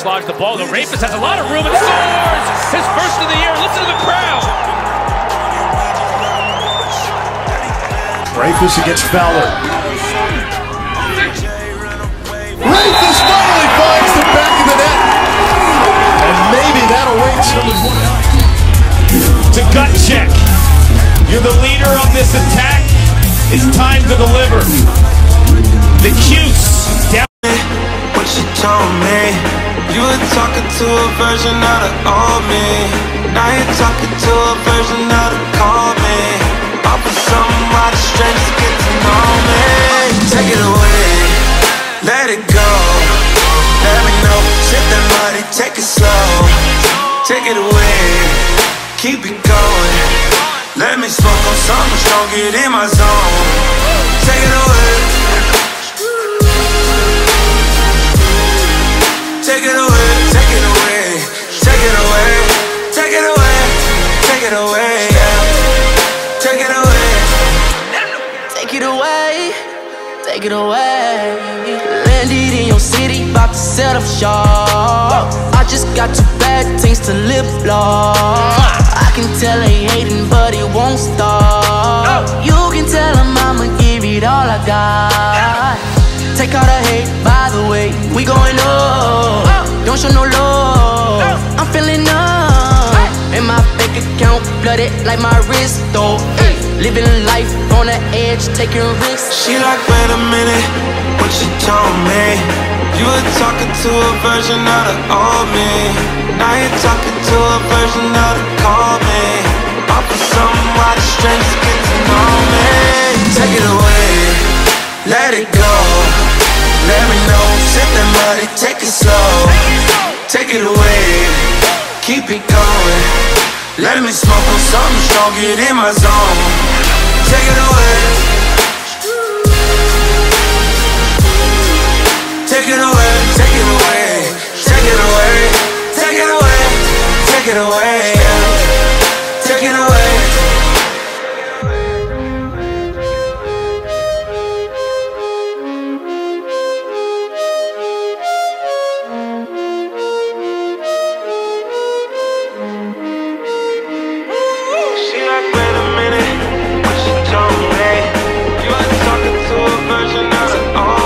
dislodge the ball. The Rapist has a lot of room and scores! His first of the year. Listen to the crowd. Rapist against Fowler. Rapist finally finds the back of the net. And maybe that'll wait to gut check. You're the leader of this attack. It's time to deliver. The Cuse down. What you told me, you were talking to a version of the old me. Now you're talking to a version of the cold me. Off of something while the strangers get to know me. Take it away, let it go. Let me know, sip that money, take it slow. Take it away, keep it going. Let me smoke on something strong, get in my zone. Take it away. Take it away, take it away, take it away, take it away, take it away, yeah. Take it away. Take it away, take it away. Landed in your city, about to set up shop. I just got two bad things to lip lock. I can tell they hating, but it won't stop. You can tell them I'ma give it all I got. Take all the hate, by the way, we going up. Don't show no love, I'm feeling numb. And my bank account flooded like my wrist, though. Living life on the edge, taking risks. She like, wait a minute, what you told me? You were talking to a version of the old me. Now you're talking to a version of the cold me. Off of something while the strangers get to know me. Take it away, let it go. Let me know, sip that money, take it slow. Take it away, keep it going. Let me smoke on something strong, get in my zone. Take it away. Take it away, take it away, take it away, take it away, take it away, yeah. Take it away. Wait a minute, what you told me? You were talking to a version of the old